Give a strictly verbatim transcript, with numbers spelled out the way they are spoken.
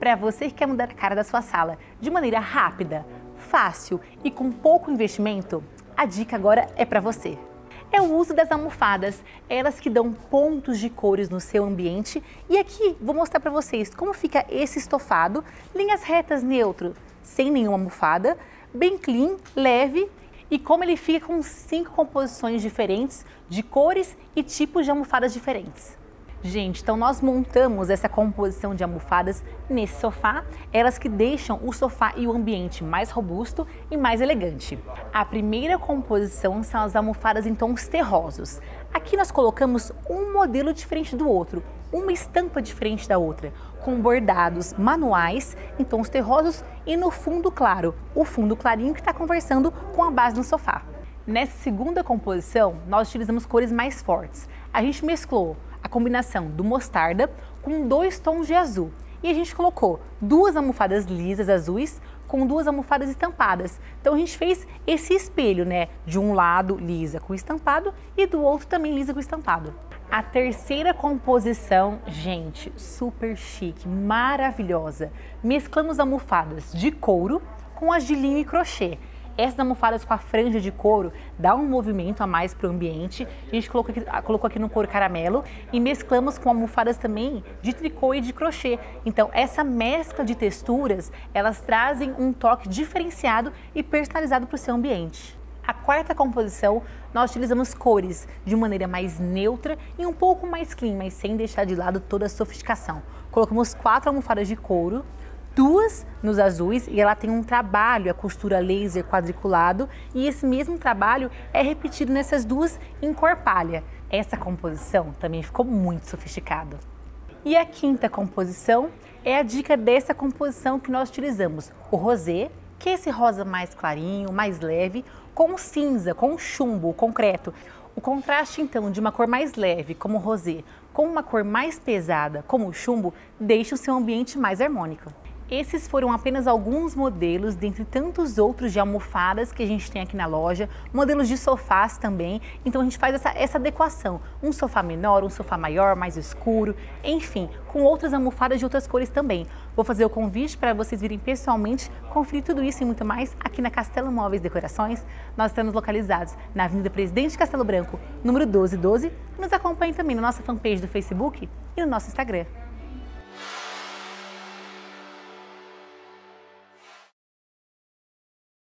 Para você que quer mudar a cara da sua sala de maneira rápida, fácil e com pouco investimento, a dica agora é para você. É o uso das almofadas, elas que dão pontos de cores no seu ambiente. E aqui vou mostrar para vocês como fica esse estofado, linhas retas neutro, sem nenhuma almofada, bem clean, leve, e como ele fica com cinco composições diferentes de cores e tipos de almofadas diferentes. Gente, então nós montamos essa composição de almofadas nesse sofá, elas que deixam o sofá e o ambiente mais robusto e mais elegante. A primeira composição são as almofadas em tons terrosos. Aqui nós colocamos um modelo diferente do outro, uma estampa diferente da outra, com bordados manuais em tons terrosos e no fundo claro, o fundo clarinho que está conversando com a base do sofá. Nessa segunda composição, nós utilizamos cores mais fortes. A gente mesclou a combinação do mostarda com dois tons de azul. E a gente colocou duas almofadas lisas azuis com duas almofadas estampadas. Então a gente fez esse espelho, né? De um lado lisa com estampado e do outro também lisa com estampado. A terceira composição, gente, super chique, maravilhosa. Mesclamos almofadas de couro com as de linho e crochê. Essas almofadas com a franja de couro dá um movimento a mais para o ambiente. A gente colocou aqui, colocou aqui no couro caramelo e mesclamos com almofadas também de tricô e de crochê. Então essa mescla de texturas, elas trazem um toque diferenciado e personalizado para o seu ambiente. A quarta composição, nós utilizamos cores de maneira mais neutra e um pouco mais clean, mas sem deixar de lado toda a sofisticação. Colocamos quatro almofadas de couro, duas nos azuis, e ela tem um trabalho, a costura laser quadriculado, e esse mesmo trabalho é repetido nessas duas em cor palha. Essa composição também ficou muito sofisticada. E a quinta composição é a dica dessa composição que nós utilizamos, o rosé, que é esse rosa mais clarinho, mais leve, com cinza, com chumbo, o concreto. O contraste, então, de uma cor mais leve, como o rosé, com uma cor mais pesada, como o chumbo, deixa o seu ambiente mais harmônico. Esses foram apenas alguns modelos, dentre tantos outros de almofadas que a gente tem aqui na loja, modelos de sofás também, então a gente faz essa, essa adequação, um sofá menor, um sofá maior, mais escuro, enfim, com outras almofadas de outras cores também. Vou fazer o convite para vocês virem pessoalmente conferir tudo isso e muito mais aqui na Castelo Móveis Decorações. Nós estamos localizados na Avenida Presidente Castelo Branco, número doze doze, nos acompanhe também na nossa fanpage do Facebook e no nosso Instagram.